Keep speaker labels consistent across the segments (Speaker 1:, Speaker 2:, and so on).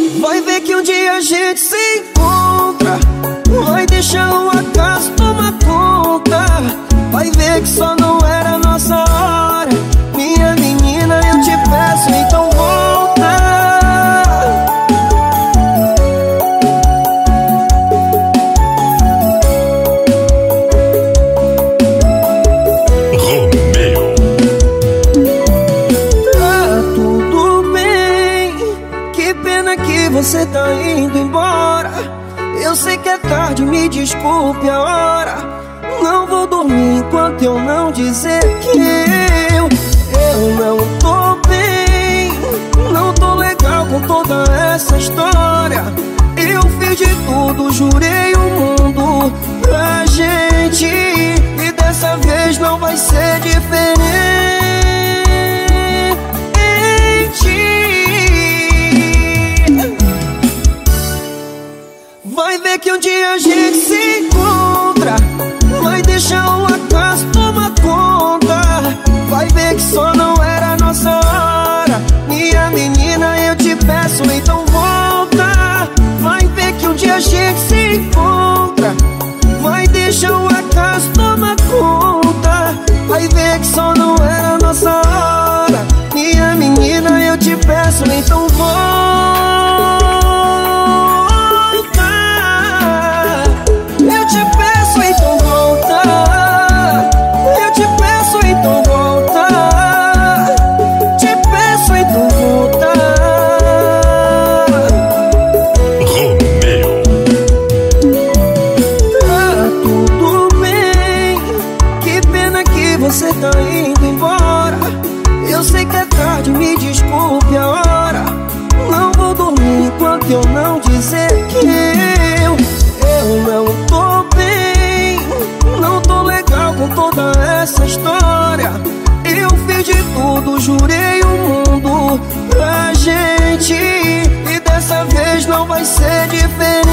Speaker 1: Vai ver que um dia a gente se encontra, vai deixar o acaso tomar conta. Vai ver que só não era a nossa hora. Minha menina, eu te peço, então volta.
Speaker 2: Romeu.
Speaker 1: Tá tudo bem, que pena que você tá indo embora. Eu sei que é tarde, me desculpe a hora. Não vou dormir enquanto eu não dizer que eu não tô bem. Não tô legal com toda essa história. Eu fiz de tudo, jurei o mundo pra gente, e dessa vez não vai ser diferente. Vai ver que um dia a gente se encontra, vai deixar o acaso tomar conta. Vai ver que só não era a nossa hora. Minha menina, eu te peço, então volta. Vai ver que um dia a gente se encontra, vai deixar o acaso tomar conta. Vai ver que só não era a nossa hora. Minha menina, eu te peço, então volta. Você tá indo embora. Eu sei que é tarde, me desculpe a hora. Não vou dormir enquanto eu não dizer que eu não tô bem. Não tô legal com toda essa história. Eu fiz de tudo, jurei o mundo pra gente, e dessa vez não vai ser diferente.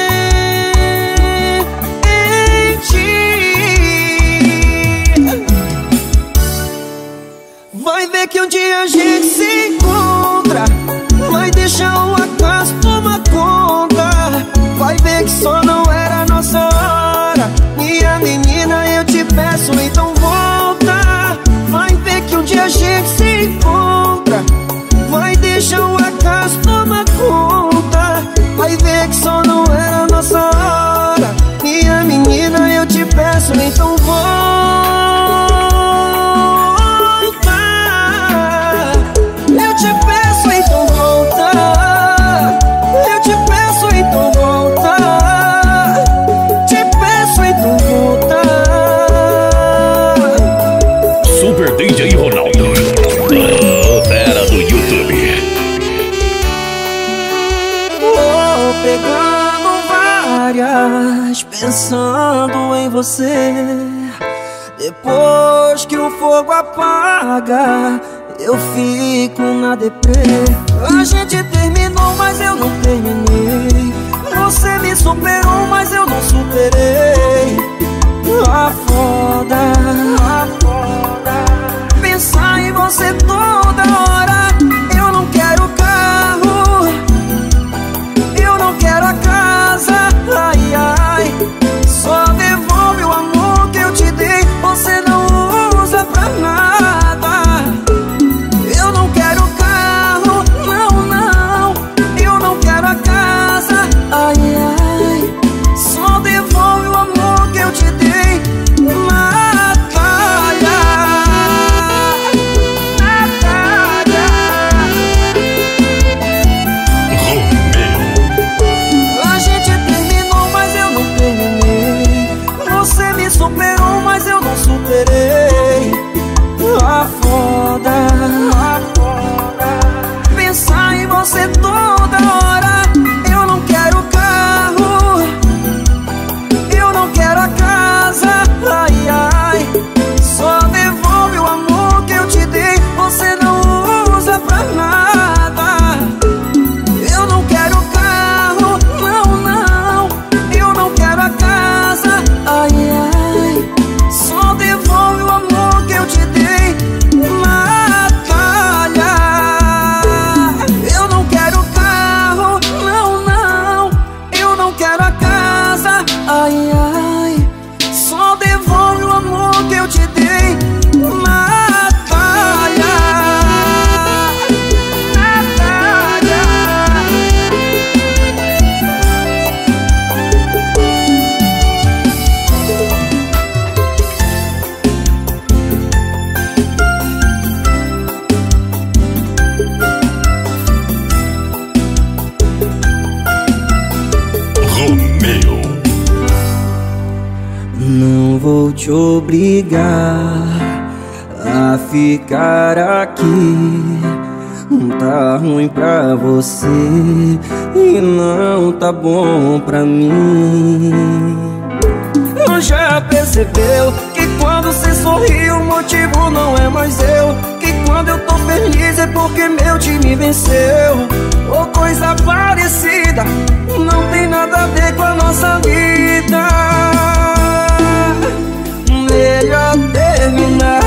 Speaker 1: Vai ver que um dia a gente se encontra, vai deixar o acaso tomar conta. Vai ver que só não era a nossa hora. Minha menina, eu te peço, então volta. Vai ver que um dia a gente se encontra, vai deixar o acaso tomar conta. Vai ver que só não era a nossa hora. Minha menina, eu te peço, então volta.
Speaker 2: DJ Ronaldo, fera do YouTube.
Speaker 1: Vou pegando várias, pensando em você. Depois que o fogo apaga, eu fico na deprê. A gente terminou, mas eu não terminei. Você me superou, mas eu não superei. A foda, pensar em você toda hora. Eu não quero carro, eu não quero a casa. Ai, ai, só devolve o amor que eu te dei. Você não usa pra nada. Eu não quero carro, não, não. Eu não quero a casa. Ai, ai, só devolve o amor te obrigar a ficar aqui. Tá ruim pra você e não tá bom pra mim. Já percebeu que quando cê sorri o motivo não é mais eu? Que quando eu tô feliz é porque meu time venceu? Ou coisa parecida, não tem nada a ver com a nossa vida. Melhor terminar,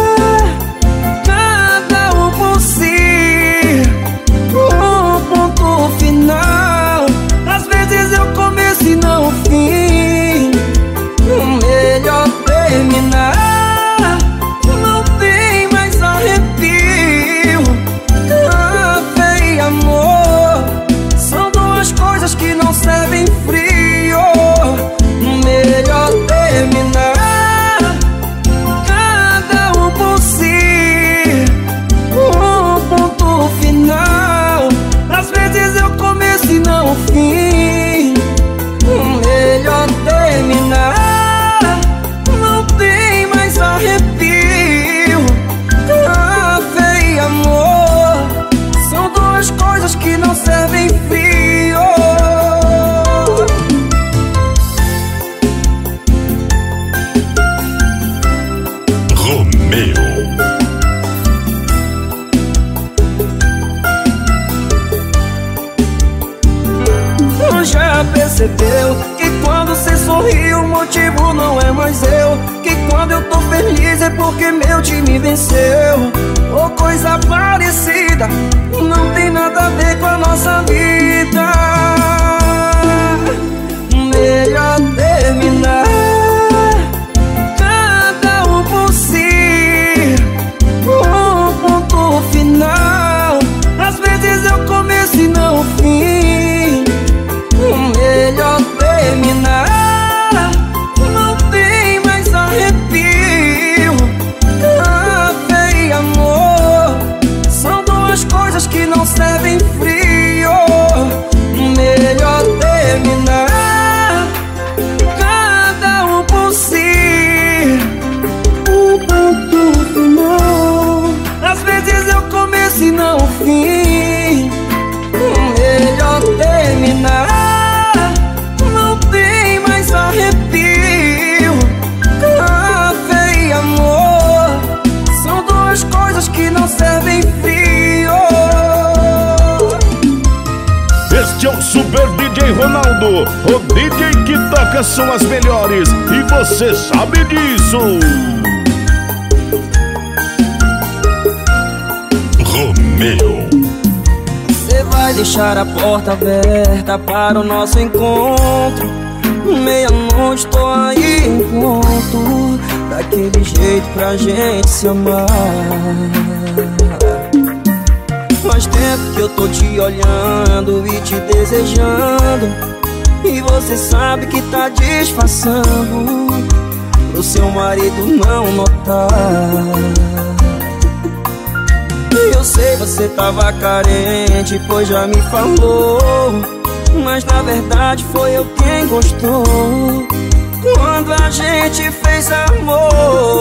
Speaker 1: cada um por si, um ponto final. Às vezes eu começo e não o fim. Melhor terminar, não tem mais arrepio. Café e amor são duas coisas que não servem frio. Melhor terminar, cada um por si, um ponto final. Às vezes eu começo e não o fim. Melhor terminar, não tem mais arrepio. Café e amor são duas coisas que não servem frio.
Speaker 2: Romeu.
Speaker 1: Já percebeu que quando cê sorri o motivo não é mais eu? Que quando eu tô feliz é porque meu time venceu? Ou coisa parecida, não tem nada a ver com a nossa vida. Melhor terminar, cada um por si, um ponto final. Às vezes eu começo e não o fim. Melhor terminar, não tem mais arrepio. Café e amor são duas coisas que não servem frio. Melhor terminar, cada um por si, um ponto final. Às vezes eu começo e não o fim. Melhor terminar, não tem mais arrepio. Café e amor são duas coisas que não servem frio.
Speaker 2: Este é o Super DJ Ronaldo, o DJ que toca são as melhores e você sabe disso. Romeu.
Speaker 1: Você vai deixar a porta aberta para o nosso encontro. Meia-noite tô aí em ponto, daquele jeito pra gente se amar. Faz tempo que eu tô te olhando e te desejando, e você sabe que tá disfarçando pro seu marido não notar. Eu sei, você tava carente, pois já me falou, mas na verdade foi eu quem gostou quando a gente fez amor.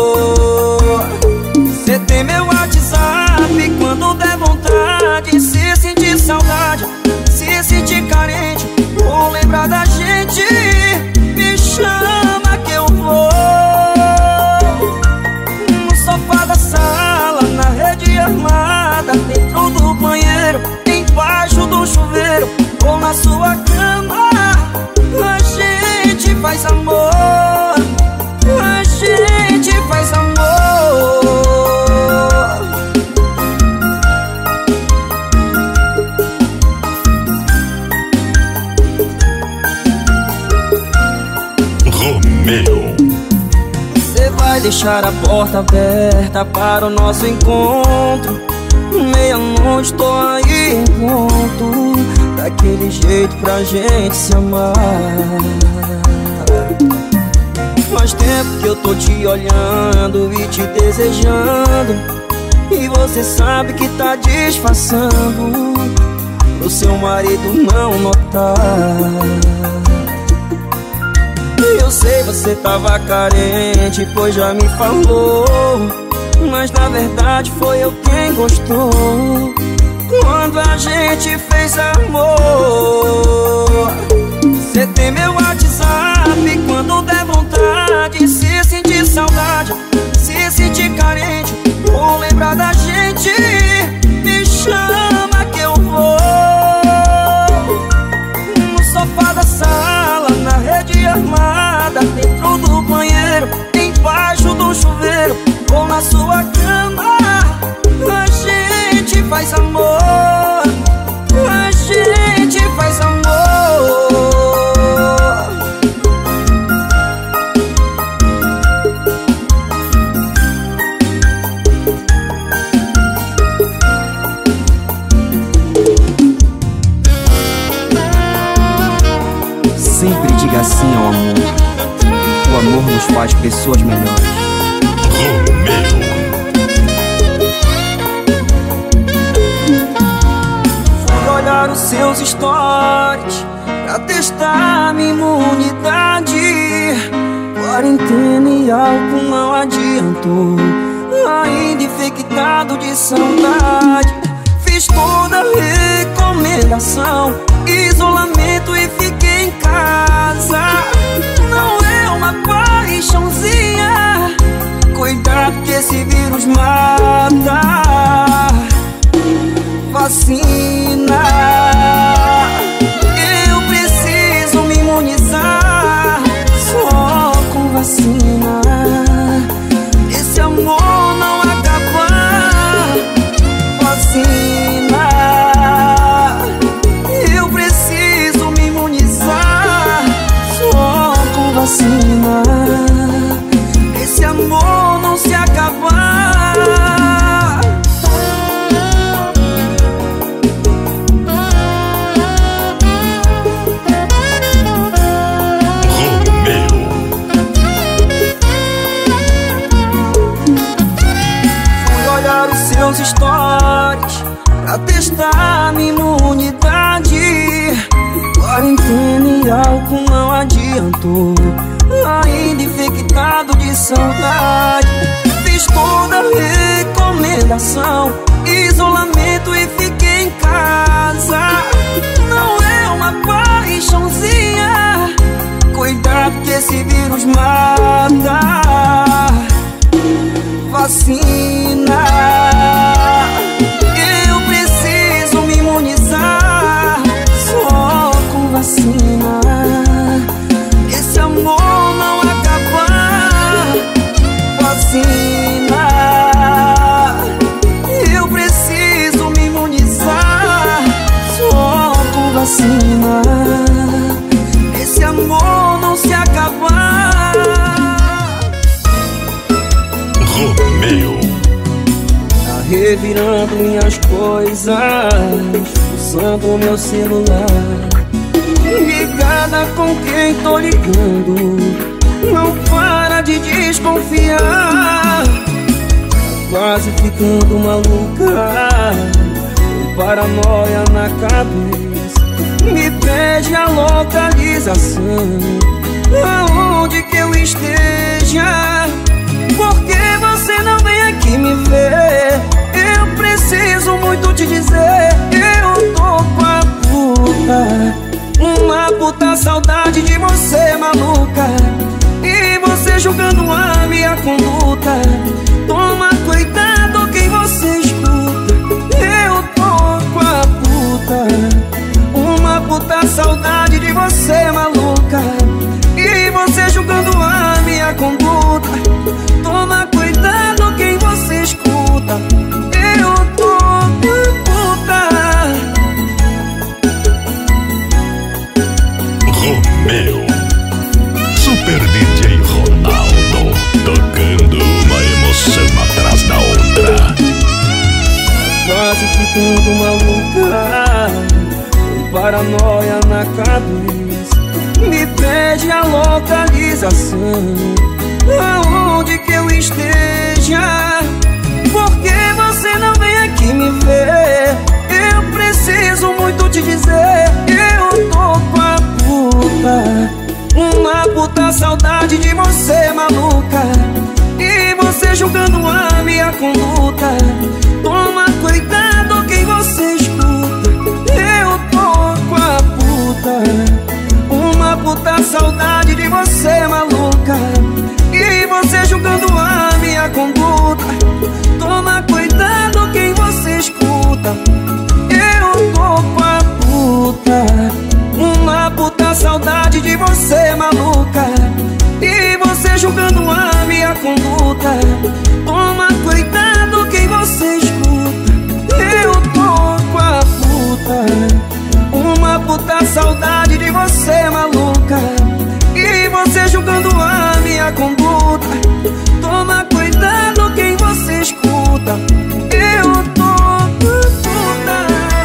Speaker 1: Você tem meu WhatsApp, quando der vontade, se sentir saudade, se sentir carente, ou lembrar da gente, me chama que eu vou. No sofá da sala, na rede armada, dentro do banheiro, embaixo do chuveiro, ou na sua cama, a gente faz amor. A gente faz amor.
Speaker 2: Romeu.
Speaker 1: Você vai deixar a porta aberta para o nosso encontro. Meia-noite tô aí em ponto, daquele jeito pra gente se amar. Faz tempo que eu tô te olhando e te desejando, e você sabe que tá disfarçando pro seu marido não notar. Eu sei, você tava carente, pois já me falou, mas na verdade foi eu quem gostou. Quando a gente fez amor, você tem meu WhatsApp. Quando der vontade, se sentir saudade, se sentir carente, ou lembrar da gente, me chama que eu vou. No sofá da sala, na rede armada, dentro do banheiro, embaixo do chuveiro, ou na sua cama, a gente faz amor. A gente faz amor.
Speaker 3: Sempre diga sim ao amor. O amor nos faz pessoas melhores.
Speaker 2: Romeu.
Speaker 1: Fui olhar os seus stories pra testar minha imunidade. Quarentena e álcool não adiantou, ainda infectado de saudade. Fiz toda a recomendação, isolamento e fiquei em casa. Não é uma paixãozinha, cuidado que esse vírus mata. Vacina, eu preciso me imunizar. Só com vacina esse amor não acabar. Vacina, eu preciso me imunizar. Só com vacina esse amor não se acabar. Seus stories pra testar minha imunidade. Quarentena e álcool não adiantou, ainda infectado de saudade. Fiz toda a recomendação, isolamento e fiquei em casa. Não é uma paixãozinha, cuidado que esse vírus mata. Vacina, eu preciso me imunizar. Só com vacina esse amor não acabar. Vacina, eu preciso me imunizar. Só com vacina esse amor não se acabar.
Speaker 2: Romeu.
Speaker 1: Tá revirando minhas coisas, usando o meu celular. Ligada com quem tô ligando, não para de desconfiar. Tá quase ficando maluca, com paranoia na cabeça. Me pede a localização, aonde que eu esteja. Por que você não vem aqui me ver? Eu preciso muito te dizer, eu tô com a puta, uma puta saudade de você, maluca. E você julgando a minha conduta. Toma cuidado quem você escuta. Eu tô com a puta, uma puta saudade de você, maluca. E você julgando a minha conduta. Toma cuidado quem você escuta. Eu tô puta.
Speaker 2: Romeu. Super DJ Ronaldo, tocando uma emoção atrás da outra.
Speaker 1: Quase ficando maluca, com paranoia na cabeça. Me pede a localização, aonde que eu esteja. Por que você não vem aqui me ver? Eu preciso muito te dizer, eu tô com a puta, uma puta minha conduta. Toma cuidado quem você escuta. Eu tô com a puta, uma puta saudade de você, maluca. E você julgando a minha conduta. Toma cuidado quem você escuta. Eu tô com a puta, uma puta saudade de você, maluca. E você julgando a minha conduta. Toma cuidado quem você escuta. Eu tô com a puta, uma puta saudade de você, maluca. E você julgando a minha conduta. Toma cuidado quem você escuta. Eu tô com a puta.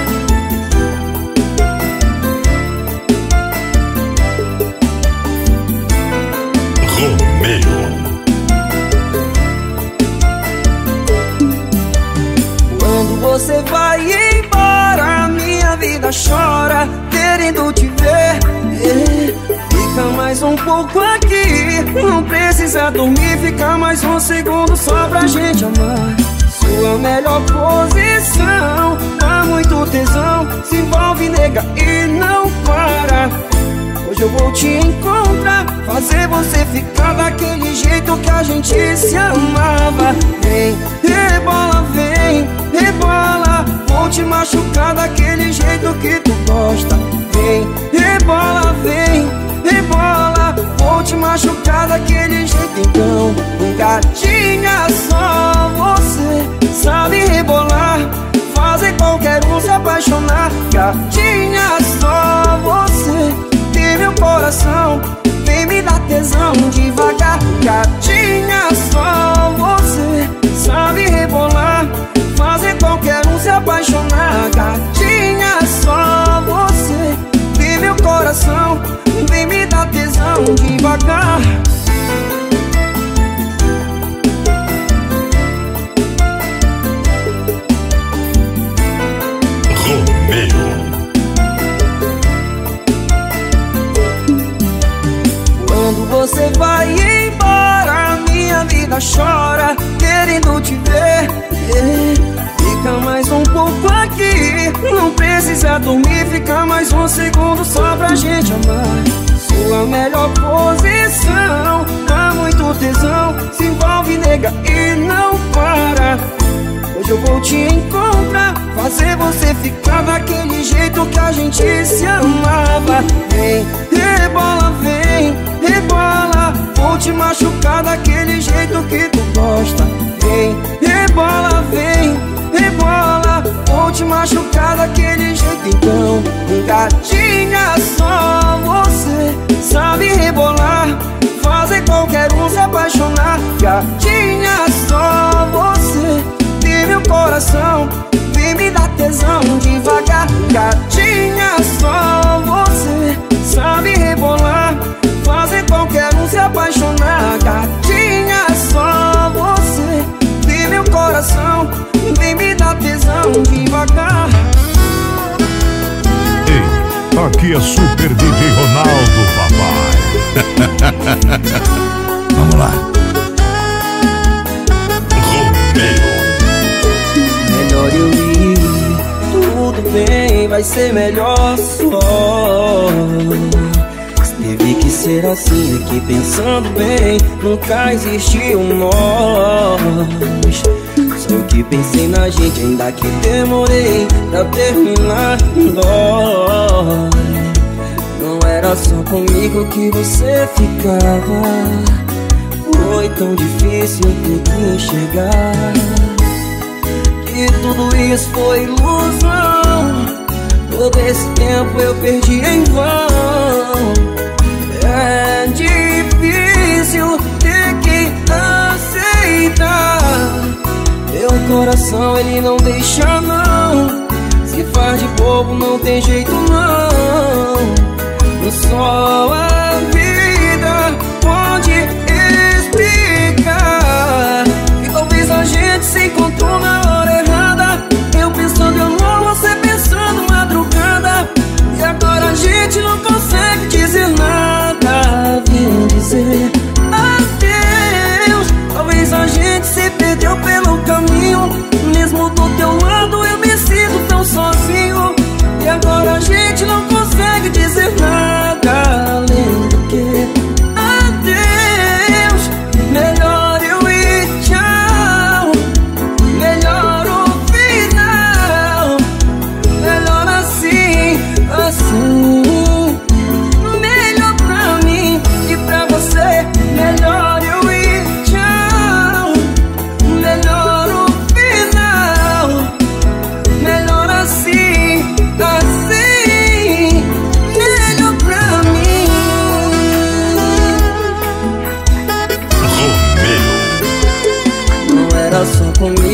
Speaker 1: Quando você vai embora, minha vida chora, querendo te ver. Fica mais um pouco aqui, não precisa dormir. Fica mais um segundo só pra gente amar. Sua melhor posição, dá muito tesão. Se envolve, nega, e não para. Hoje eu vou te encontrar, fazer você ficar daquele jeito que a gente se amava. Vem, rebola, vem, rebola. Vou te machucar daquele jeito que tu gosta. Vem, rebola, vem, rebola. Vou te machucar daquele jeito. Então, gatinha, só você sabe rebolar, fazer qualquer um se apaixonar. Gatinha, só você tem meu coração, vem me dar tesão devagar. Gatinha, só você sabe rebolar, fazer qualquer um se apaixonar. Gatinha, só você tem meu coração, vem me dar tesão devagar. Quando você vai embora, minha vida chora, querendo te ver. Fica mais um pouco aqui, não precisa dormir. Fica mais um segundo só pra gente amar. Sua melhor posição, dá muito tesão. Se envolve, nega, e não para. Hoje eu vou te encontrar, fazer você ficar daquele jeito que a gente se amava. Vem, rebola, vem, rebola. Vou te machucar daquele jeito que tu gosta. Vem, rebola, vem, rebola. Vou te machucar daquele jeito. Então, gatinha, só você sabe rebolar, fazer qualquer um se apaixonar. Gatinha, só você tem meu coração, vem me dar tesão devagar. Gatinha, só você sabe rebolar, fazer qualquer um se apaixonar. Gatinha, só você tem meu coração, vem me dar tesão devagar.
Speaker 2: Ei, aqui é Super DJ Ronaldo, papai.
Speaker 4: Vamos lá.
Speaker 1: Melhor eu ir, tudo bem, vai ser melhor só. Teve que ser assim, aqui pensando bem, nunca existiu nós. Só que pensei na gente, ainda que demorei pra terminar, dói. Não era só comigo que você ficava, foi tão difícil ter que enxergar que tudo isso foi ilusão. Todo esse tempo eu perdi em vão. É difícil ter que aceitar. Meu coração ele não deixa não, se faz de bobo não tem jeito não. Só a vida pode explicar que talvez a gente se encontrou na hora errada. Eu pensando em amor, você pensando madrugada, e agora a gente não consegue dizer nada. Vim dizer adeus, talvez a gente se perdeu pelo caminho.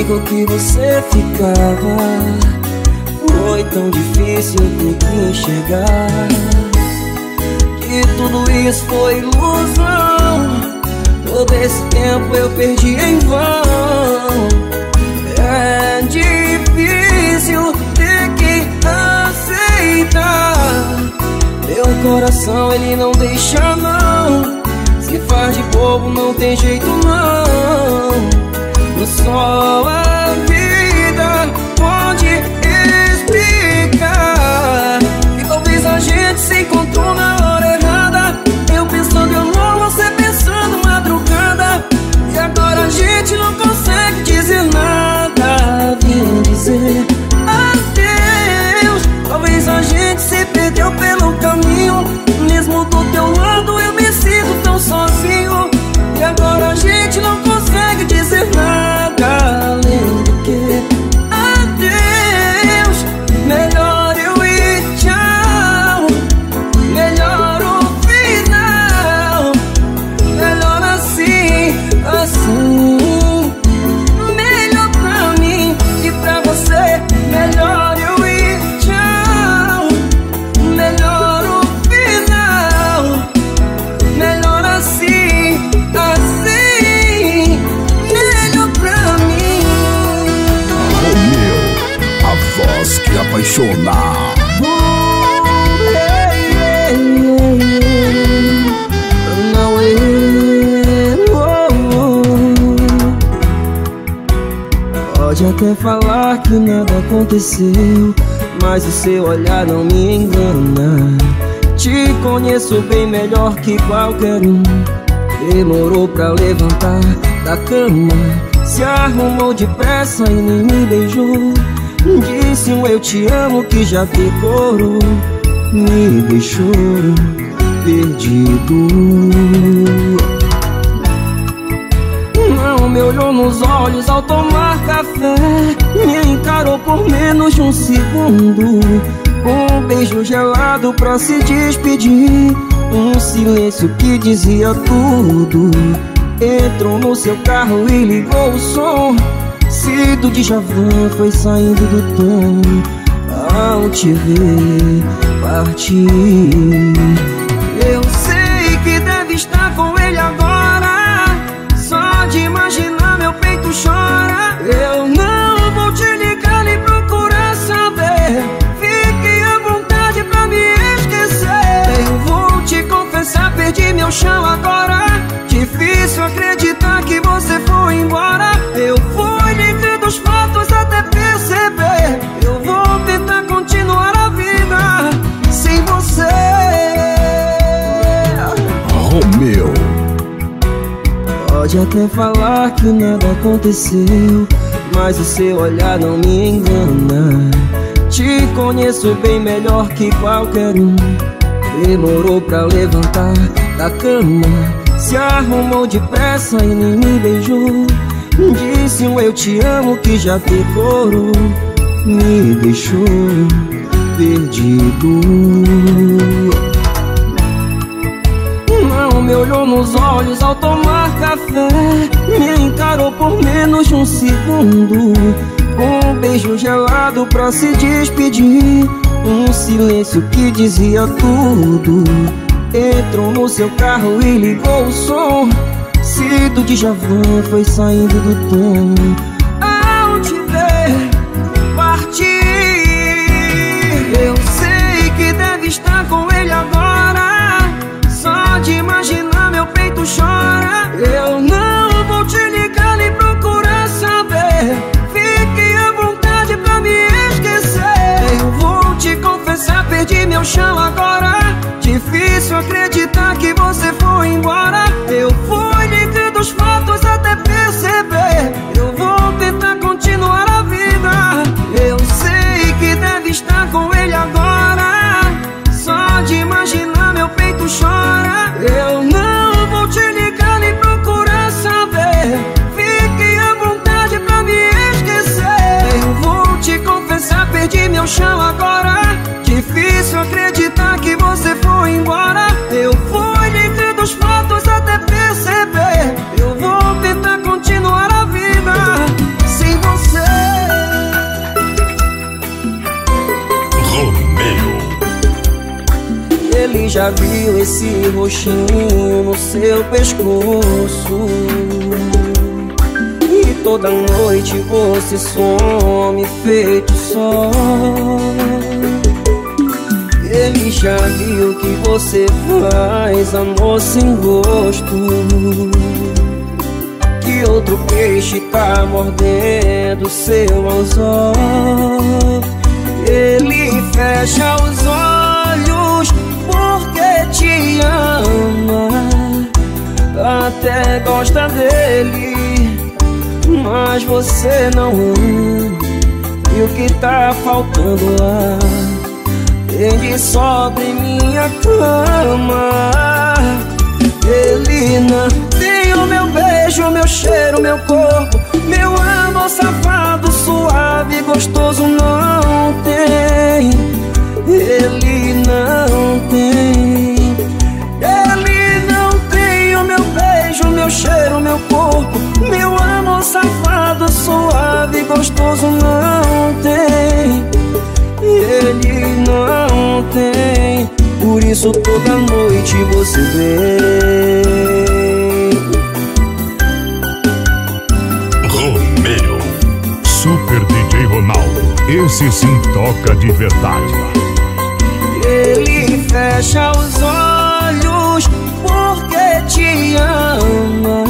Speaker 1: comigo que você ficava. Foi tão difícil ter que enxergar que tudo isso foi ilusão. Todo esse tempo eu perdi em vão. É difícil ter que aceitar. Meu coração ele não deixa não. Se faz de bobo não tem jeito não. Só a vida pode explicar que talvez a gente se encontrou na hora errada. Eu pensando em amor, você pensando madrugada. E agora a gente não consegue dizer nada. Vim dizer adeus. Talvez a gente se perdeu pelo caminho. Mesmo do teu lado eu me sinto tão sozinho. E agora a gente não consegue dizer nada além do que adeus. Melhor eu ir, tchau. Melhor o final. Melhor assim, assim. Melhor pra mim e pra você. Melhor eu ir, tchau. Melhor o final. Melhor assim, assim. Melhor pra mim.
Speaker 2: Romeu, a voz que apaixona.
Speaker 1: Não é. Pode até falar que nada aconteceu, mas o seu olhar não me engana. Te conheço bem melhor que qualquer um. Demorou pra levantar da cama, se arrumou depressa e nem me beijou. Disse um eu te amo que já decorou. Me deixou perdido. Não me olhou nos olhos ao tomar café. Me encarou por menos de um segundo. Um beijo gelado pra se despedir. Um silêncio que dizia tudo. Entrou no seu carro e ligou o som. Se do Djavan foi saindo do tom. Ao te ver partir, eu sei que deve estar com ele agora. Só de imaginar meu peito chora. Eu não vou te ligar nem procurar saber. Fique à vontade pra me esquecer. Eu vou te confessar, perdi meu chão agora. Difícil acreditar que você foi embora. Eu fui ligando os fatos até perceber. Eu vou tentar continuar a vida sem você.
Speaker 2: Romeu.
Speaker 1: Pode até falar que nada aconteceu, mas o seu olhar não me engana. Te conheço bem melhor que qualquer um. Demorou pra levantar da cama, se arrumou depressa e nem me beijou. Disse um eu te amo que já decorou. Me deixou perdido. Não me olhou nos olhos ao tomar café. Me encarou por menos de um segundo. Um beijo gelado pra se despedir. Um silêncio que dizia tudo. Entrou no seu carro e ligou o som. Se do Djavan foi saindo do tom. Ao te ver partir, eu sei que deve estar com ele agora. Só de imaginar meu peito chora. Eu não vou te ligar nem procurar saber. Fique à vontade pra me esquecer. Eu vou te confessar, perdi meu chão agora. Difícil acreditar que você foi embora. Eu fui ligando os fatos até perceber. Eu vou tentar continuar a vida. Eu sei que deve estar com ele agora. Só de imaginar meu peito chora. Eu não vou te ligar nem procurar saber. Fique à vontade pra me esquecer. Eu vou te confessar, perdi meu chão agora. Difícil acreditar que você foi embora. Eu fui ligando os fatos até perceber. Eu vou tentar continuar a vida sem você. Ele já viu esse roxinho no seu pescoço, e toda noite você some feito sol. Ele já viu que você faz amor sem gosto, que outro peixe tá mordendo seu anzol. Ele fecha os olhos porque te ama, até gosta dele, mas você não. E o que tá faltando lá tem de sobra em minha cama. Ele não tem o meu beijo, o meu cheiro, o meu corpo, meu amor safado, suave, gostoso, não tem. Ele não tem. Ele não tem o meu beijo, o meu cheiro, o meu corpo, meu amor safado, suave, gostoso, não tem. Ele não tem. Por isso toda noite você vem.
Speaker 2: Romeu, Super DJ Ronaldo, esse sim toca de verdade.
Speaker 1: Ele fecha os olhos porque te ama,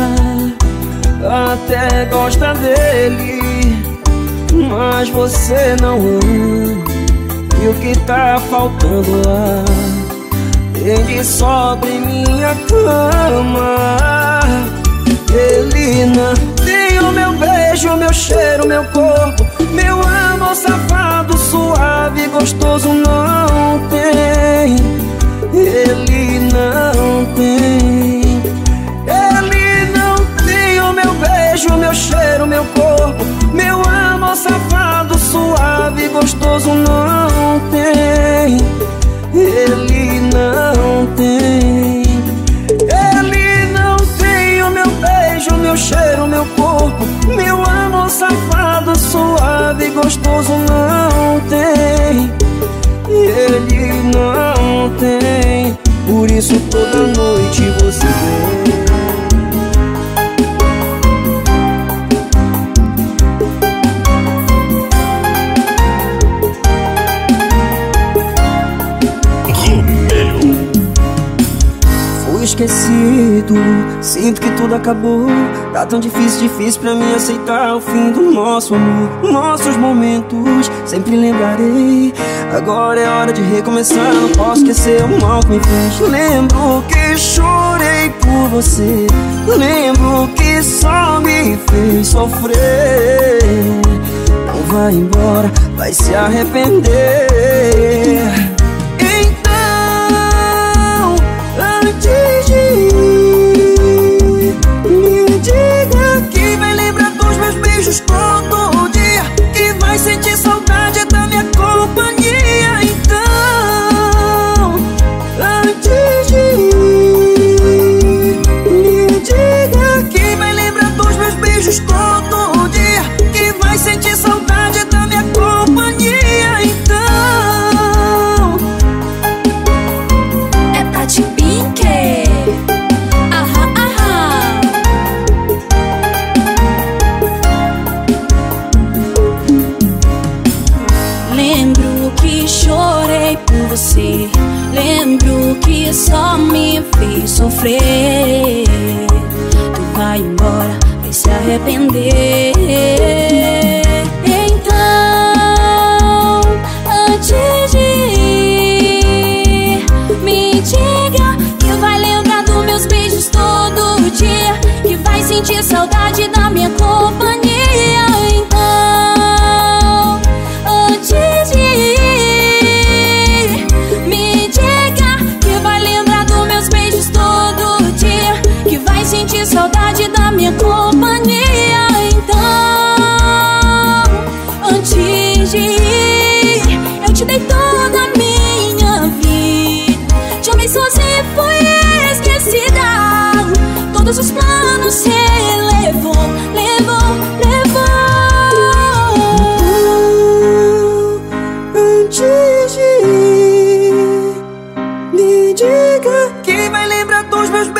Speaker 1: até gosta dele, mas você não. E o que tá faltando lá tem de sobra em minha cama. Ele não tem o meu beijo, o meu cheiro, o meu corpo, meu amor safado, suave, gostoso, não tem. Ele não tem. Ele não tem o meu beijo, o meu cheiro, o meu corpo, meu amor safado, suave, gostoso, não tem. Ele não tem. Ele não tem o meu beijo, o meu cheiro, o meu corpo, meu amor safado, suave, gostoso, não tem. Ele não tem. Por isso toda noite você vem. Esquecido, sinto que tudo acabou. Tá tão difícil pra mim aceitar o fim do nosso amor. Nossos momentos sempre lembrarei. Agora é hora de recomeçar, não posso esquecer o mal que me fez. Lembro que chorei por você, lembro que só me fez sofrer. Não vai embora, vai se arrepender. Antes de ir, me diga que vai lembrar dos meus beijos todo dia, que vai sentir saudade da minha companhia. Então, antes de ir, me diga que vai lembrar dos meus beijos todo dia, que vai sentir saudade da minha companhia. Então,
Speaker 4: lembro que chorei por você, lembro que só me fez sofrer. Tu vai embora, vai se arrepender. Então, antes de ir, me diga que vai lembrar dos meus beijos todo dia, que vai sentir saudade da minha companhia. Então, antes de ir, me diga que vai lembrar dos meus beijos todo dia, que vai sentir saudade da minha companhia. Então,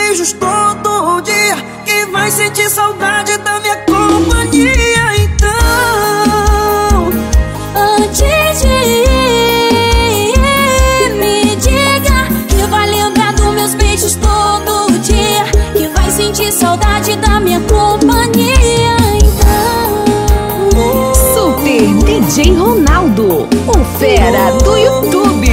Speaker 1: beijos todo dia, que vai sentir saudade da minha companhia. Então,
Speaker 4: antes de ir, me diga que vai lembrar dos meus beijos todo dia, que vai sentir saudade da minha companhia. Então,
Speaker 5: Super DJ Ronaldo, o fera do YouTube.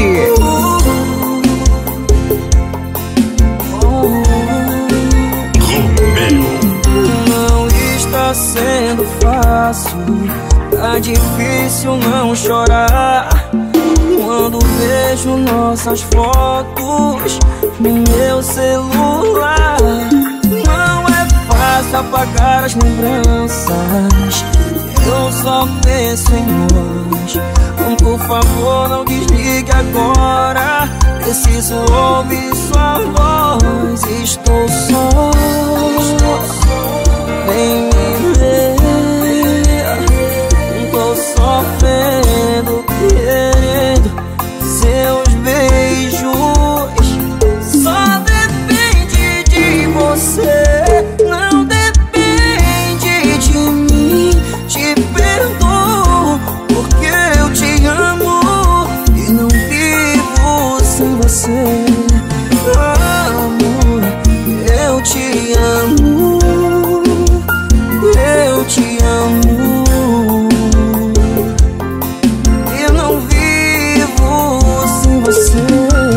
Speaker 1: Não está sendo fácil, tá difícil não chorar quando vejo nossas fotos no meu celular. Não é fácil apagar as lembranças, eu só penso em nós. Por favor, não desligue agora, preciso ouvir sua voz. Estou só, vem me ver. Tô sofrendo, querendo seus beijos. Só depende de você, não depende de mim. Te perdoo porque eu te amo e não vivo sem você. Amor, eu te amo, eu te amo. Eu não vivo sem você.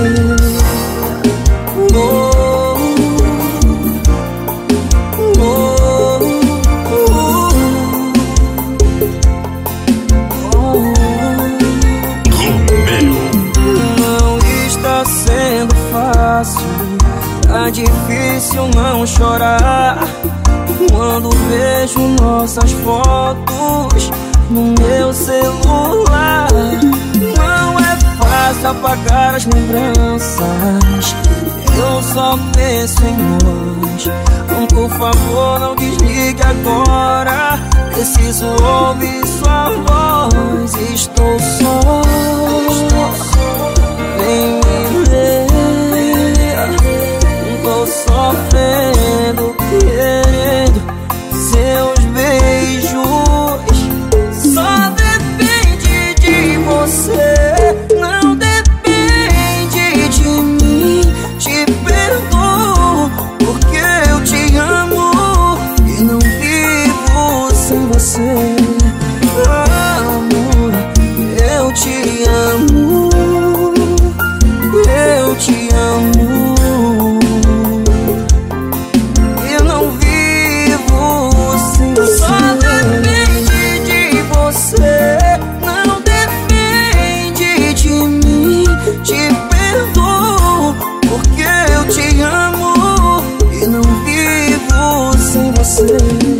Speaker 1: Tá difícil não chorar quando vejo nossas fotos no meu celular. Não é fácil apagar as lembranças, eu só penso em nós. Por favor, não desligue agora, preciso ouvir sua voz. Estou só, vem me ver. Tô sofrendo, querendo seus beijos. Só depende de você, não depende de mim. Te perdoo porque eu te amo e não vivo sem você. Amor, eu te amo, eu te amo. Só depende de você, não depende de mim. Te perdoo porque eu te amo e não vivo sem você.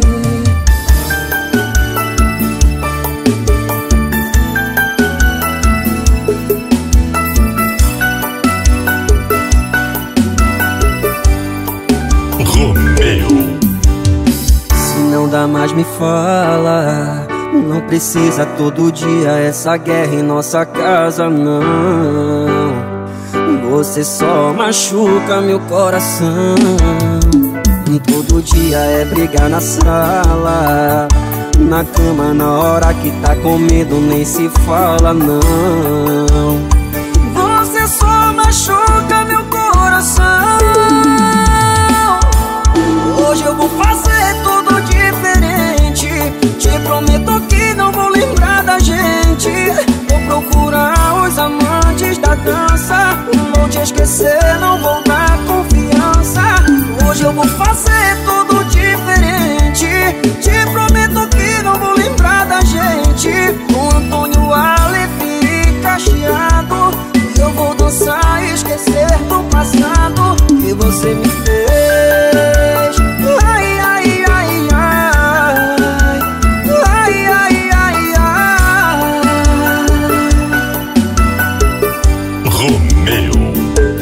Speaker 1: Não dá mais, me fala. Não precisa todo dia essa guerra em nossa casa, não. Você só machuca meu coração. Todo dia é brigar na sala, na cama, na hora que tá com medo, nem se fala, não. Você só machuca meu coração. Hoje eu vou fazer tudo diferente. Te prometo que não vou lembrar da gente. Vou procurar os amantes da dança. Vou te esquecer, não vou dar confiança. Hoje eu vou fazer tudo diferente. Te prometo que não vou lembrar da gente. Com Antônio Aleph e Cacheado, eu vou dançar e esquecer do passado que você me fez. Ai, ai, ai, ai. Ai, ai, ai, ai.
Speaker 2: Romeu.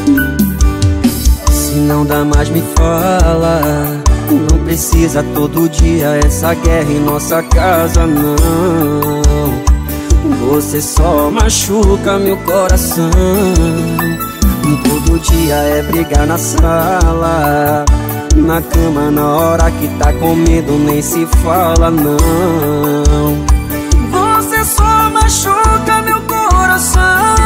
Speaker 1: Se não dá mais, me fala. Não precisa todo dia essa guerra em nossa casa, não. Você só machuca meu coração. Todo todo dia é brigar na sala. Na cama na hora que tá comendo nem se fala não. Você só machuca meu coração.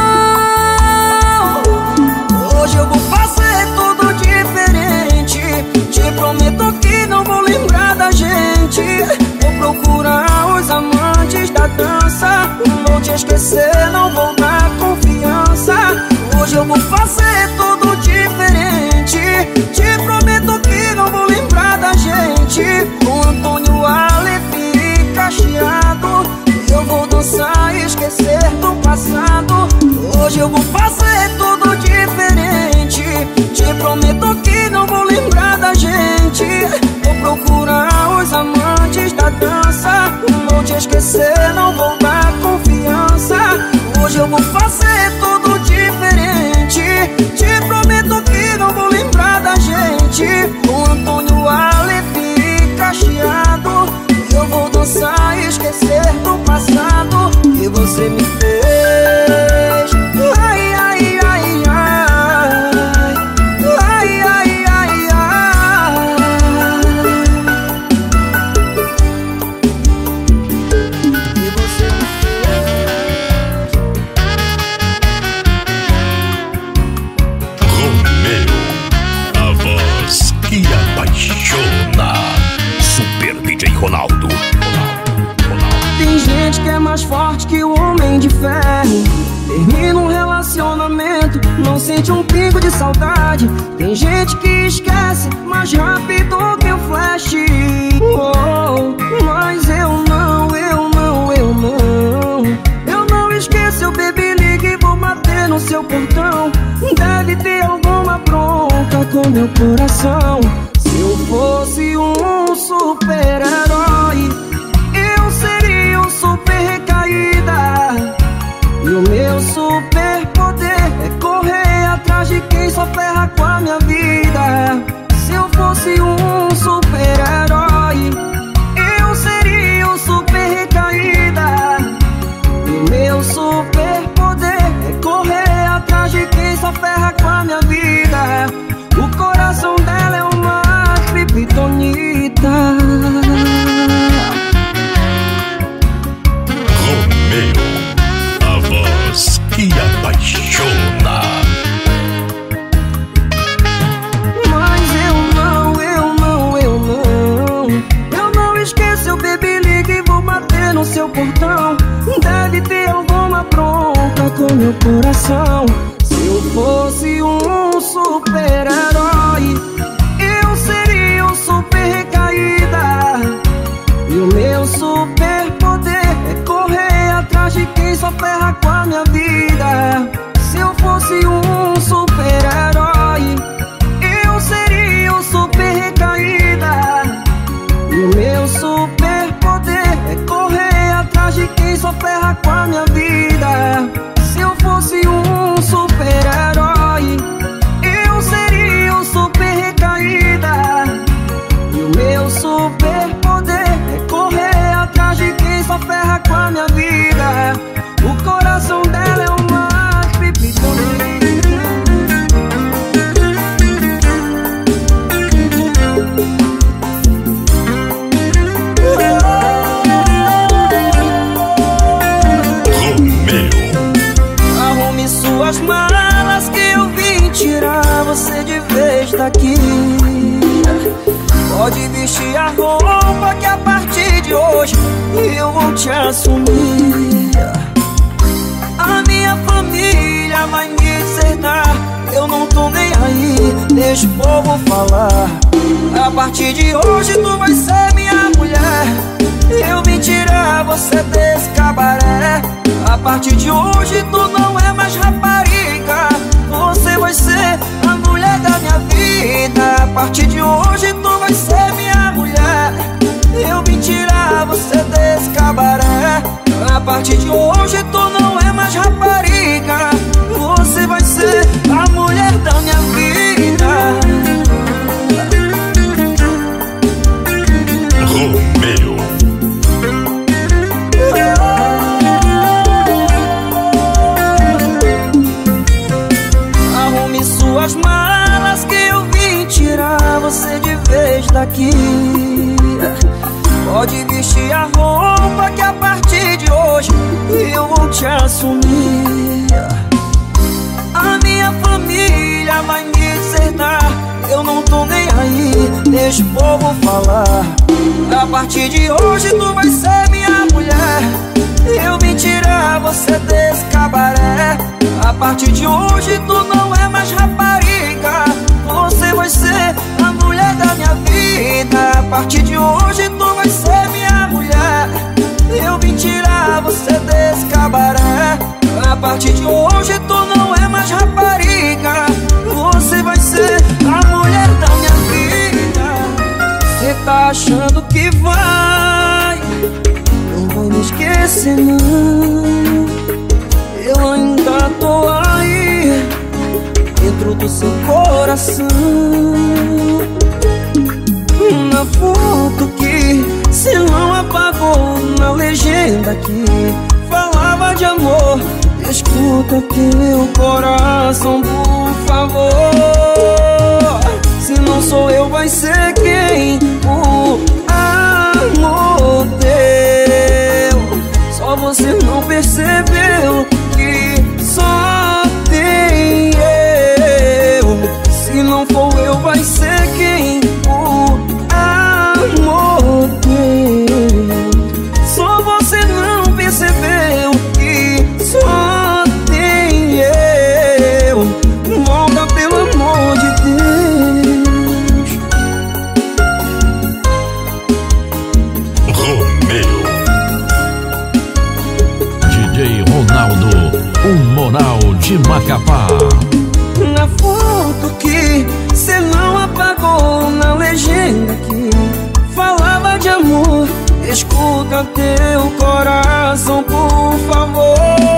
Speaker 1: Hoje eu vou fazer tudo diferente. Te prometo que não vou lembrar da gente. Vou procurar os amantes da dança. Vou te esquecer, não vou dar confiança. Hoje eu vou fazer tudo diferente. Te prometo que não vou lembrar da gente. O Antônio Aleph Cacheado. Eu vou dançar e esquecer do passado. Hoje eu vou fazer tudo diferente. Te prometo que não vou lembrar da gente. Vou procurar os amantes da dança. Vou te esquecer, não vou dar confiança. Hoje eu vou fazer tudo diferente. Te prometo que não vou lembrar da gente. O Antônio Aleph Cacheado. Eu vou dançar e esquecer do passado que você me fez. Ai, ai, ai, ai. Ai, ai, ai, ai. Que você me fez.
Speaker 2: Romeu, a voz que apaixona. Super DJ Ronaldo.
Speaker 1: Tem gente que é mais forte que o homem de ferro. Termina um relacionamento, não sente um pingo de saudade. Tem gente que esquece mais rápido que um flash. Oh, mas eu não. Eu não esqueço, eu bebi, ligue e vou bater no seu portão. Deve ter alguma bronca com meu coração. Se eu fosse um super-herói, eu seria um super recaída. E o meu superpoder é correr atrás de quem só ferra com a minha vida. Se eu fosse um super-herói, eu seria um super recaída. E o meu superpoder é correr atrás de quem só ferra com a minha vida. O coração dela é uma kryptonita.
Speaker 2: Romeu, a voz que apaixona.
Speaker 1: Mas eu não esqueço, eu bebi, ligue e vou bater no seu portão. Deve ter alguma bronca com meu coração. Se eu fosse um super-herói, eu seria um super recaída. E o meu superpoder é correr atrás de quem só ferra com a minha vida. Se eu fosse um super-herói, eu seria um super recaída. E o meu superpoder é correr atrás de quem só ferra com a minha vida. Se eu fosse um super-herói, eu seria um super recaída. E o meu superpoder é correr atrás de quem só ferra com a minha vida. O coração dela é uma kryptonita. Arrume suas malas que eu vim tirar você de vez daqui. Pode vestir a roupa que a partir de hoje eu vou te assumir. A minha família vai me desertar, eu não tô nem aí, deixa o povo falar. A partir de hoje tu vai ser minha mulher. Eu vim tirar você desse cabaré. A partir de hoje tu não é mais rapariga, você vai ser a mulher da minha vida. A partir de hoje tu vai ser minha mulher. Eu vim tirar você desse cabaré. A partir de hoje tu não é mais rapariga, você vai ser a mulher da minha vida.
Speaker 2: Romeu.
Speaker 1: Arrume sua suas malas que eu vim tirar você de vez daqui. Pode vestir a roupa que a partir de hoje eu vou te assumir. A minha família vai me deserdar, eu não tô nem aí, deixa o povo falar. A partir de hoje tu vai ser minha mulher, eu vim tirar você desse cabaré. A partir de hoje tu não é mais rapariga, você vai ser a mulher da minha vida. A partir de hoje tu vai ser minha mulher, eu vim tirar você desse cabaré. A partir de hoje tu não é mais rapariga, você vai ser a mulher da minha vida. Cê tá achando que não vai me esquecer não. Eu ainda tô aí, dentro do seu coração. Na foto que cê não apagou, na legenda que falava de amor, escuta teu coração, por favor. Se não sou eu, vai ser quem? O amor teu. Só você não percebeu que só tem eu. Se não for eu, vai ser quem? O amor teu. Só você não percebeu que só tem eu. Volta pelo amor de Deus.
Speaker 2: Romeu. DJ Ronaldo, o Moral de Macapá.
Speaker 1: Na foto que cê não apagou, na legenda que falava de amor, escuta teu coração, por favor.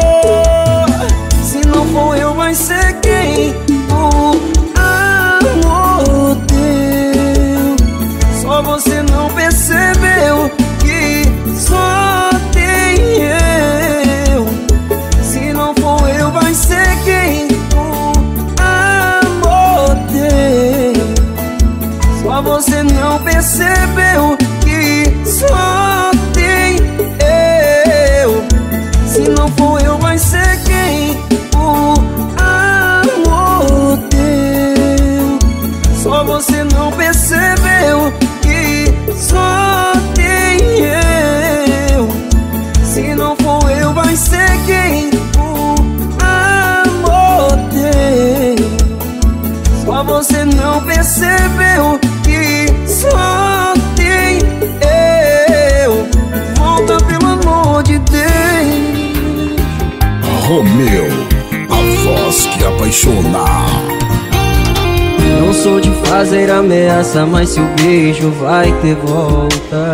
Speaker 1: Se não for eu, vai ser quem? O amor teu. Só você não percebeu que só tem eu. Se não for eu, vai ser quem? O amor teu. Só você não percebeu que só tem eu. Se não for eu, vai ser quem? O amor teu. Só você não percebeu que só tem eu. Se não for eu, vai ser quem? O amor teu. Só você não percebeu que só tem eu. Volta pelo amor de Deus.
Speaker 2: Romeu, a voz que apaixona.
Speaker 1: Não sou de fazer ameaça, mas se o beijo vai ter volta.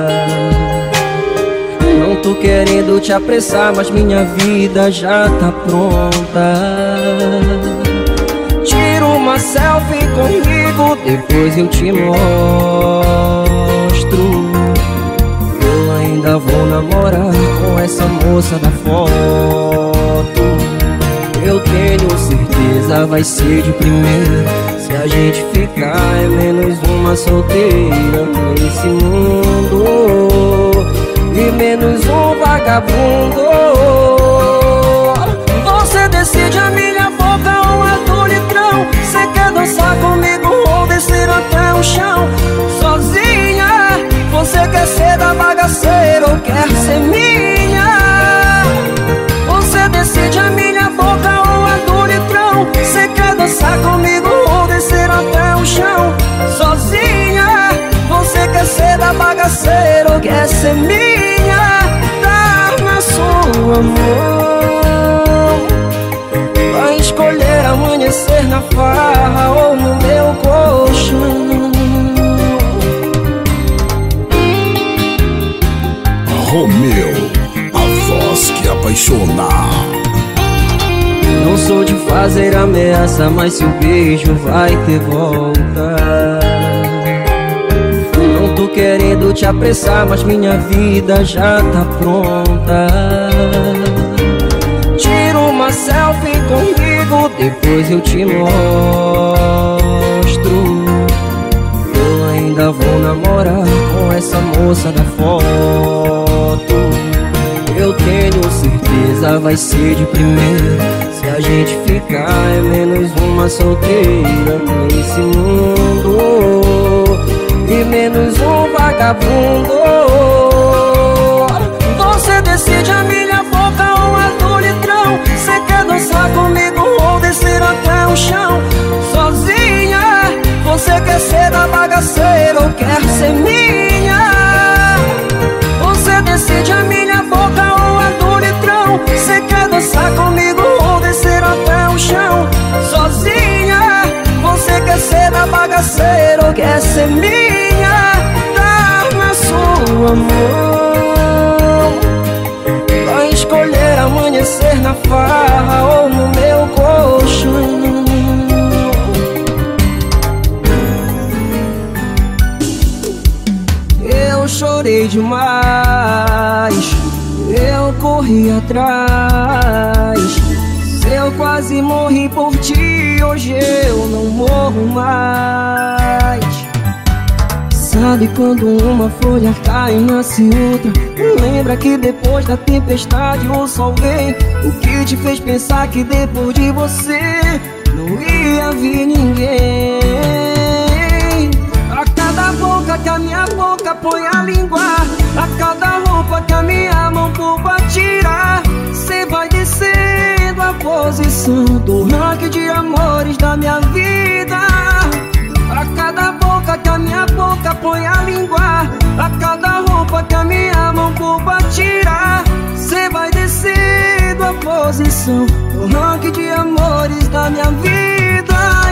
Speaker 1: Não tô querendo te apressar, mas minha vida já tá pronta. Tira uma selfie comigo, depois eu te mostro. Eu ainda vou namorar com essa moça da foto. Eu tenho certeza vai ser de primeira. Se a gente ficar é menos uma solteira nesse mundo e menos um vagabundo. Você decide a minha boca ou a do litrão. Cê quer dançar comigo ou descer até o chão? Sozinha, você quer ser da bagaceira ou quer ser minha? Você decide a minha boca ou a do litrão. Cê quer dançar comigo ou descer até o chão? Sozinha, você quer ser da bagaceira ou quer ser minha? Tá na sua mão. Vai escolher amanhecer na farra ou no meu colchão.
Speaker 2: Romeu, a voz que apaixona.
Speaker 1: Não sou de fazer ameaça, mas se o beijo vai ter volta. Não tô querendo te apressar, mas minha vida já tá pronta. Tira uma selfie comigo, depois eu te mostro. Eu ainda vou namorar com essa moça da foto. Eu tenho certeza vai ser de primeira. Se a gente ficar é menos uma solteira nesse mundo e menos um vagabundo. Você decide a minha boca ou a do litrão. Cê quer dançar comigo ou descer até o chão? Sozinha, você quer ser da bagaceira ou quer ser minha? Você decide a minha boca ou a do litrão. Cê quer dançar comigo ou descer até o chão? Sozinha, você quer ser da bagaceira ou quer ser minha? Tá na sua mão. Vai escolher amanhecer na farra ou no meu colchão. Eu chorei demais, eu corri atrás. Eu quase morri por ti, hoje eu não morro mais. Sabe quando uma folha cai e nasce outra? Lembra que depois da tempestade o sol vem? O que te fez pensar que depois de você não ia vir ninguém? A cada boca que a minha boca põe a língua, a cada roupa que a minha mão pôr pra tirar, cê vai descendo a posição do ranking de amores da minha vida. A cada boca que a minha boca põe a língua, a cada roupa que a minha mão pôr pra tirar, cê vai descendo a posição do ranking de amores da minha vida.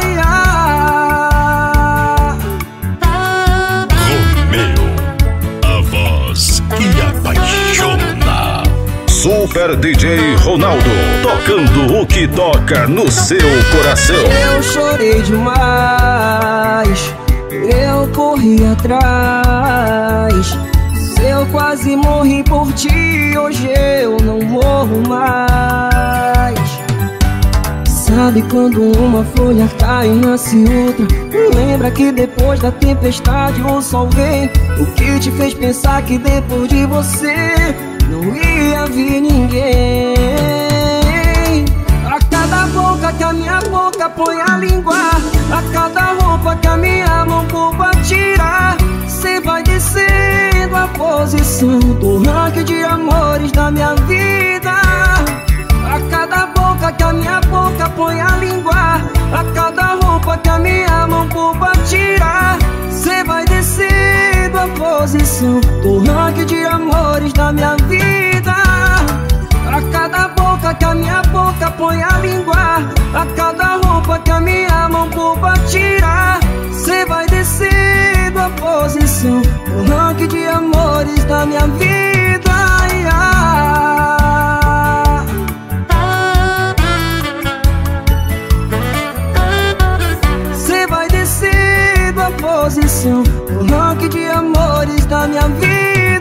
Speaker 2: Romeu, a voz que apaixona. Super DJ Ronaldo, tocando o que toca no seu coração.
Speaker 1: Eu chorei demais, eu corri atrás. Eu quase morri por ti, hoje eu não morro mais. Sabe quando uma folha cai e nasce outra? Lembra que depois da tempestade o sol vem? O que te fez pensar que depois de você não ia vir ninguém? A cada boca que a minha boca põe a língua, a cada roupa que a minha mão pôr pra tirar, cê vai descendo a posição do ranking de amores da minha vida. A cada boca que a minha boca põe a língua, a cada roupa que a minha mão pôr pra tirar, cê vai descendo a posição do ranking de amores da minha vida. A cada boca que a minha boca põe a língua, a cada roupa que a minha mão pôr pra tirar, cê vai descendo a posição do ranking de amores da minha vida. Cê vai descendo a posição do ranking de amores da minha vida.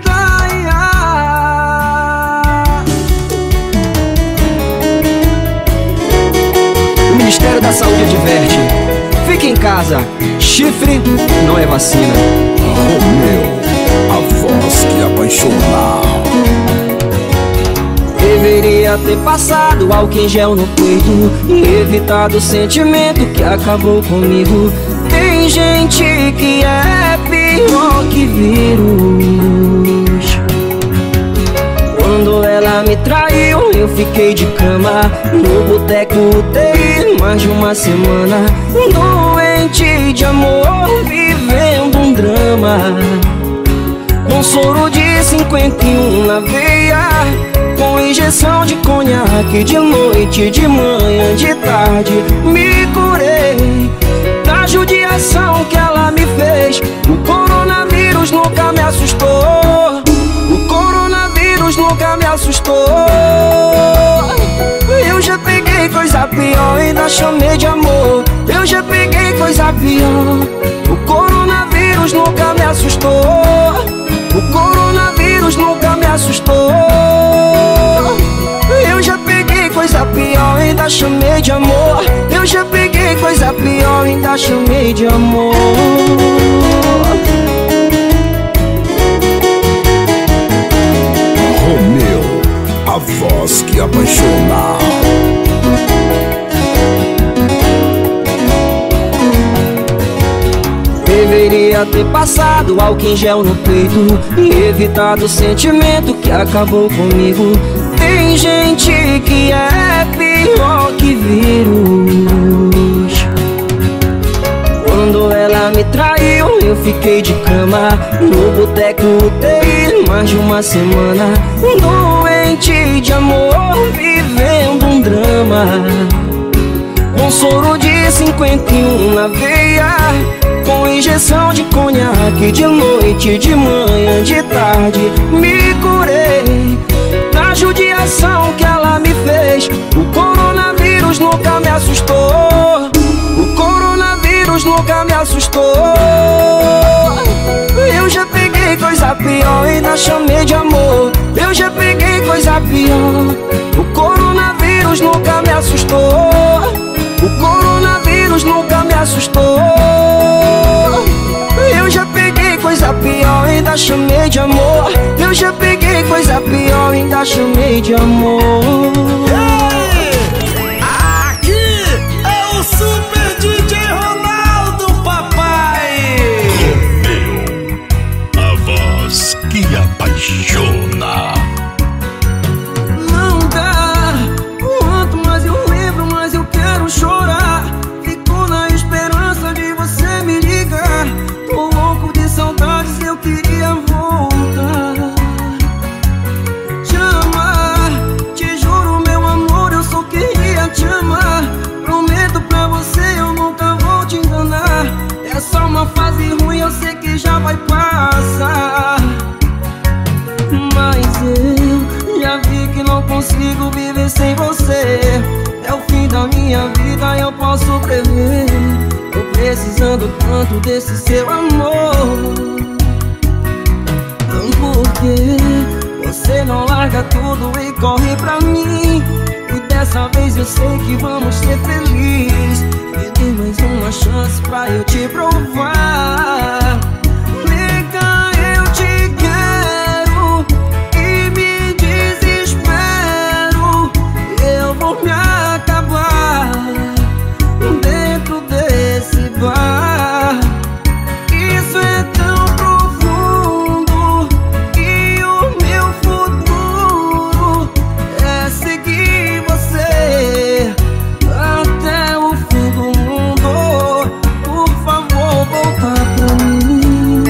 Speaker 3: O Ministério da Saúde adverte: fique em casa, chifre não é vacina.
Speaker 2: Romeu, a voz que apaixona.
Speaker 1: Deveria ter passado álcool em gel no peito e evitado o sentimento que acabou comigo. Tem gente que é pior que vírus. Quando ela me traiu, eu fiquei de cama no boteco UTI mais de uma semana, doente de amor, vivendo um drama. Com soro de 51 na veia, com injeção de conhaque de noite, de manhã, de tarde, me curei da judiação que ela me fez. O coronavírus nunca me assustou, o coronavírus nunca me assustou. Eu já peguei coisa pior, ainda chamei de amor. Eu já peguei coisa pior. O coronavírus nunca me assustou, o coronavírus nunca me assustou. Eu já peguei coisa pior, ainda ainda chamei de amor. Eu já peguei coisa pior, ainda chamei de amor.
Speaker 2: Romeu, a voz que apaixona.
Speaker 1: Deveria ter passado álcool em gel no peito e evitado o sentimento que acabou comigo. Tem gente que é pior que vírus. Quando ela me traiu, eu fiquei de cama no boteco UTI mais de uma semana, doente de amor, vivendo um drama. Com soro de 51 na veia, com injeção de conhaque, de noite, de manhã, de tarde, me curei da judiação que ela me fez. O coronavírus nunca me assustou. O coronavírus nunca me assustou. Eu já peguei coisa pior, ainda chamei de amor. Eu já peguei coisa pior. O coronavírus nunca me assustou. O coronavírus nunca me assustou. Eu já peguei coisa pior, ainda chamei de amor. Eu já peguei coisa pior, ainda chamei de amor.
Speaker 6: Aqui é o Super DJ Ronaldo, papai.
Speaker 2: Romeu, a voz que apaixona.
Speaker 1: Não dá, quanto mais eu lembro, mais eu quero chorar. Fico na esperança de você me ligar. Tô louco de saudades, eu queria voltar. Te amar, te juro meu amor, eu só queria te amar. Prometo pra você, eu nunca vou te enganar. É só uma fase ruim, eu sei que já vai passar. Mas eu já vi que não consigo viver sem você. É o fim da minha vida, eu posso prever. Tô precisando tanto desse seu amor. Por que você não larga tudo e corre pra mim? E dessa vez eu sei que vamos ser felizes. Me dê mais uma chance pra eu te provar. Nega, eu te quero e me desespero. Eu vou me acabar dentro desse bar. Isso é tão profundo e o meu futuro é seguir você até o fim do mundo. Por favor, volta pra mim.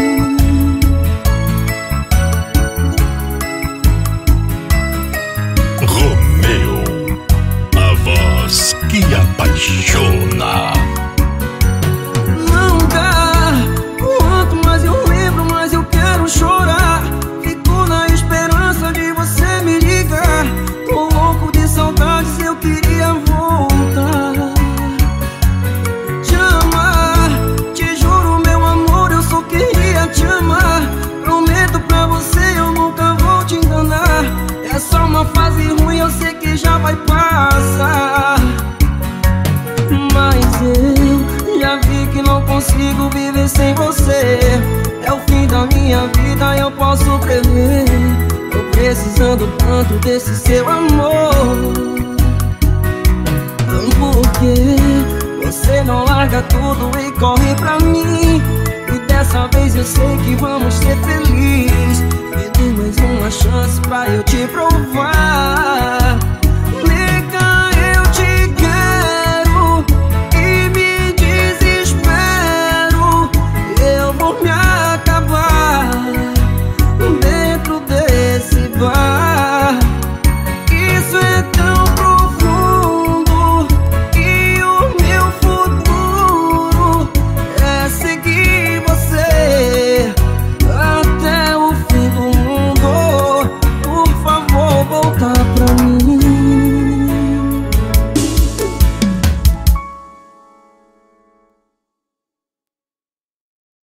Speaker 2: Romeu, a voz que apaixona.
Speaker 1: Não dá, quanto mais eu lembro, mais eu quero chorar. Fico na esperança de você me ligar. Tô louco de saudades, eu queria voltar. Te amar, te juro meu amor, eu só queria te amar. Prometo pra você, eu nunca vou te enganar. É só uma fase ruim, eu sei que já vai passar. Mas eu já vi que não consigo viver sem você. É o fim da minha vida, eu posso prever. Tô precisando tanto desse seu amor. Por que você não larga tudo e corre pra mim? E dessa vez eu sei que vamos ser felizes. Me dê mais uma chance pra eu te provar.